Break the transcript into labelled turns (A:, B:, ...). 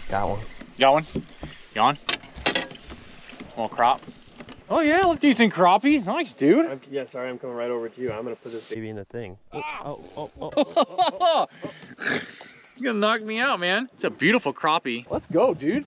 A: Got one.
B: Got one? Got one? Little crop. Oh yeah, look, decent crappie. Nice, dude.
A: Yeah, sorry, I'm coming right over to you. I'm gonna put this baby in the thing.
B: You're gonna knock me out, man. It's a beautiful crappie. Let's go, dude.